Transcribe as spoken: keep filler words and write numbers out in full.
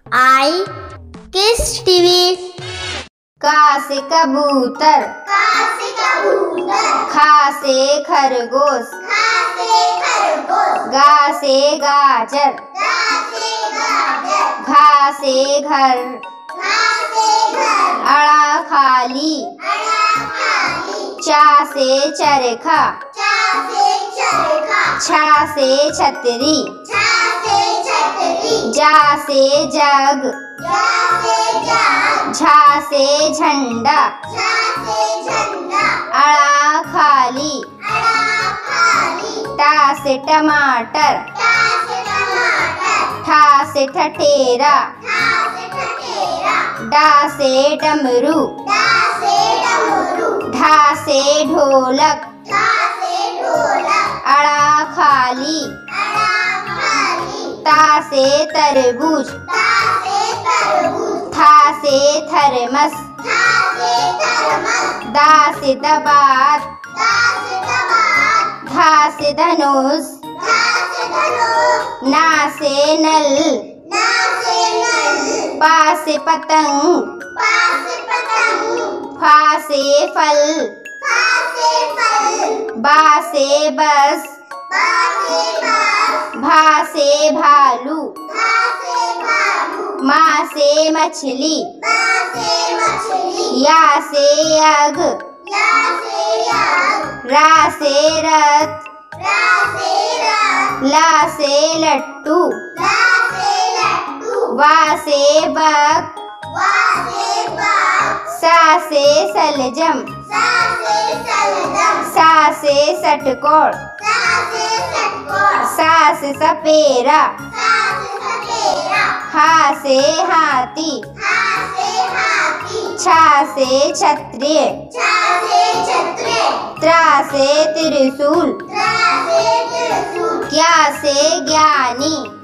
आई किस टीवी। का से कबूतर, का से कबूतर। खा से खरगोश, खा से खरगोश। गा से गाजर, गा से गाजर। घा से घर, घा से घर। अड़ा खाली, अड़ा खाली। चा से चरखा, चा से चरखा। छा से छतरी, छा से छतरी। जा से जग, जा से जग। झा से झंडा, झा से झंडा। अड़ा खाली, अड़ा खाली। टा से टमाटर, टा से टमाटर। ठा से ठठेरा, ठा से ठठेरा। डा से डमरू, डा से डमरू। ढा से ढोलक, ढा से ढोलक। अड़ा खाली, अड़ा खाली। ता से तरबूज, ता से तरबूज। था से थर्मस, था से थर्मस। दा से दबात, दा से दबात। धा से धनुष, धा से धनुष। ना से नल, ना से नल। पा से पतंग, पा से पतंग। फा से फल, फा से फल। बा से बस, बा से बस। भा से भालू, भा से भालू। मा से मछली, मा से मछली। या से यग, या से यग। रा से रथ, रा से रथ। ला से लट्टू, ला से लट्टू। वा से बक, वा से बाग। सा से सलजम, सा से सलजम। सा से षटकोण, सा से षटकोण। सा से सपेरा, सा से सपेरा। हा से हाथी, हा से हाथी। छा से क्षत्रिय, छा से क्षत्रिय। त्रा से त्रिशूल, त्रा से त्रिशूल। क्या से ज्ञानी,